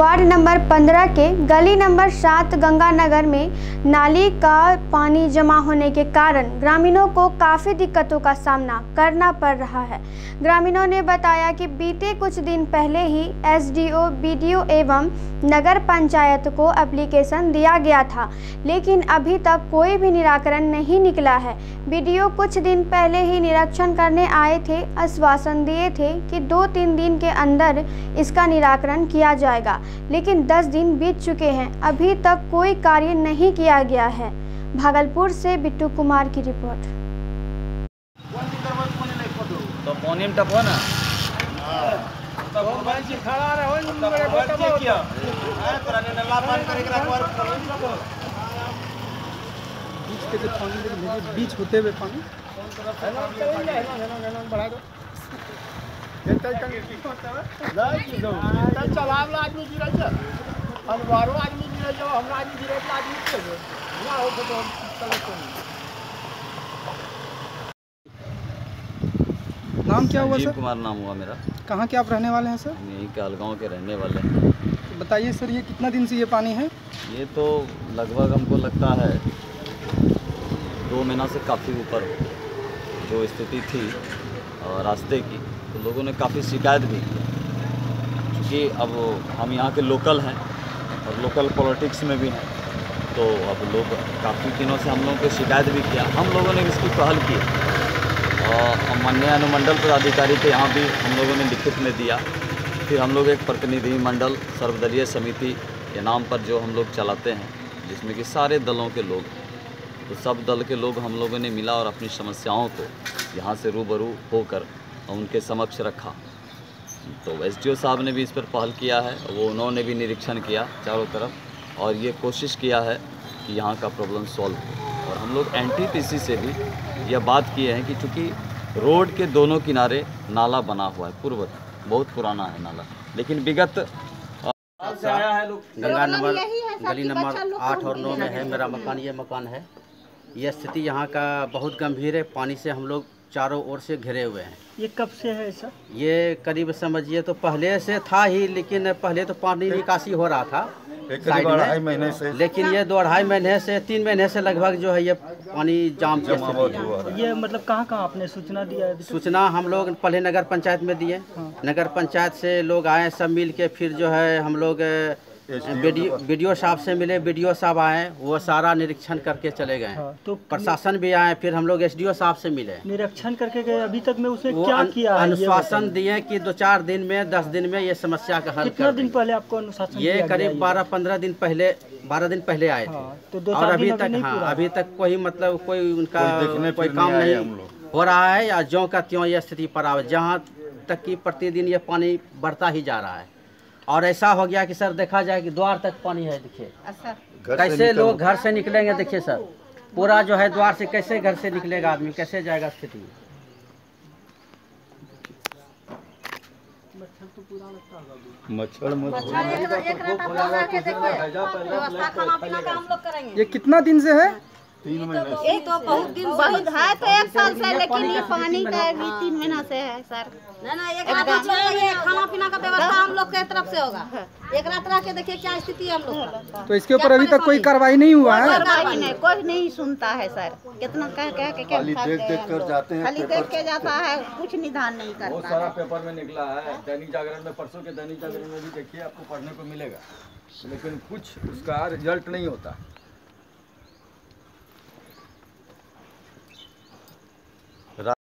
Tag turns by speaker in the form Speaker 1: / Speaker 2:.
Speaker 1: Ward number 15 के गली number 7 Ganganagar में नाली का पानी जमा होने के कारण ग्रामीणों को काफ़ी दिक्कतों का सामना करना पड़ रहा है। ग्रामीणों ने बताया कि बीते कुछ दिन पहले ही एसडीओ, बीडीओ एवं नगर पंचायत को एप्लीकेशन दिया गया था, लेकिन अभी तक कोई भी निराकरण नहीं निकला है। बीडीओ कुछ दिन पहले ही निरीक्षण करने आए थे, आश्वासन दिए थे कि 2-3 दिन के अंदर इसका निराकरण किया जाएगा, लेकिन 10 दिन बीत चुके हैं, अभी तक कोई कार्य नहीं किया गया है। भागलपुर से बिट्टू कुमार की रिपोर्ट।
Speaker 2: तो पानी में टपो ना
Speaker 3: बीच होते हुए पानी आदमी गिरे आदमी गिरे हमरा आदमी गिरे नाम क्या हुआ सर?
Speaker 2: कुमार नाम हुआ मेरा।
Speaker 3: कहाँ के आप रहने वाले हैं सर?
Speaker 2: हम यहीं के अलगांव के रहने वाले हैं।
Speaker 3: तो बताइए सर, ये कितना दिन से ये पानी है?
Speaker 2: ये तो लगभग हमको लगता है 2 महीना से काफ़ी ऊपर जो स्थिति थी रास्ते की, तो लोगों ने काफ़ी शिकायत भी की। क्योंकि अब हम यहाँ के लोकल हैं और लोकल पॉलिटिक्स में भी हैं, तो अब लोग काफ़ी दिनों से हम लोगों को शिकायत भी किया। हम लोगों ने इसकी पहल की और माननीय अनुमंडल पदाधिकारी के यहाँ भी हम लोगों ने लिखित में दिया। फिर हम लोग एक प्रतिनिधि मंडल सर्वदलीय समिति के नाम पर जो हम लोग चलाते हैं, जिसमें कि सारे दलों के लोग, तो सब दल के लोग हम लोगों ने मिला और अपनी समस्याओं को यहाँ से रूबरू होकर उनके समक्ष रखा। तो एसडीओ साहब ने भी इस पर पहल किया है, वो उन्होंने भी निरीक्षण किया चारों तरफ और ये कोशिश किया है कि यहाँ का प्रॉब्लम सॉल्व हो। और हम लोग एनटीपीसी से भी यह बात किए हैं कि चूँकि रोड के दोनों किनारे नाला बना हुआ है, पूर्व बहुत पुराना है नाला, लेकिन विगत
Speaker 4: गंगा नंबर गली नंबर 8 और 9 में है मेरा मकान। ये मकान है। यह स्थिति यहाँ का बहुत गंभीर है। पानी से हम लोग चारों ओर से घिरे हुए हैं।
Speaker 3: ये कब से है सर?
Speaker 4: ये करीब समझिए तो पहले से था ही, लेकिन पहले तो पानी निकासी हो रहा था साइड में, 2.5 महीने से, लेकिन ये 2.5 महीने से 3 महीने से लगभग जो है ये पानी जाम हुआ।
Speaker 3: ये मतलब कहाँ कहाँ आपने सूचना दिया है?
Speaker 4: सूचना हम लोग पहले नगर पंचायत में दिए। नगर पंचायत से लोग आए, सब मिल के फिर जो है हम लोग बीडीओ साहब से मिले। बीडीओ साहब आए, वो सारा निरीक्षण करके चले गए।
Speaker 3: तो
Speaker 4: प्रशासन भी आए, फिर हम लोग एसडीओ साहब से मिले,
Speaker 3: निरीक्षण करके गए। अभी तक में उसने क्या किया?
Speaker 4: अनुशासन दिए कि 2-4 दिन में 10 दिन में ये समस्या का हल।
Speaker 3: कितना दिन पहले आपको अनुशासन?
Speaker 4: ये करीब 12-15 दिन पहले, 12 दिन पहले आए थे।
Speaker 3: तो
Speaker 4: और अभी तक अभी तक कोई मतलब कोई उनका कोई काम नहीं हो रहा है, या ज्यों का त्यों ये स्थिति पर आवे, जहाँ तक कि प्रतिदिन ये पानी बढ़ता ही जा रहा है। और ऐसा हो गया कि सर देखा जाए कि द्वार तक पानी है। देखिए कैसे लोग घर से निकलेंगे। देखिए सर, पूरा जो है द्वार से कैसे घर से निकलेगा आदमी, कैसे जाएगा स्थिति में।
Speaker 3: ये कितना दिन से है?
Speaker 5: 3 महीने से। तो बहुत दिन बहुत है, तो 1 साल से, लेकिन ये पानी का भी 3 महीना से है सर। ना एक खाना पीना का व्यवस्था हम लोग के तरफ से होगा। एक रात रह के देखिए क्या स्थिति है हम लोग।
Speaker 3: तो इसके ऊपर अभी तक कोई कार्रवाई नहीं हुआ है?
Speaker 5: कोई नहीं सुनता है सर। कितना कह के
Speaker 6: खाली देख कर जाते हैं,
Speaker 5: खाली देख के जाता है, कुछ निदान नहीं करता।
Speaker 2: बहुत सारा पेपर में निकला है। दैनिक जागरण में, परसों के दैनिक जागरण में भी देखिए, आपको पढ़ने को मिलेगा, लेकिन कुछ उसका रिजल्ट नहीं होता।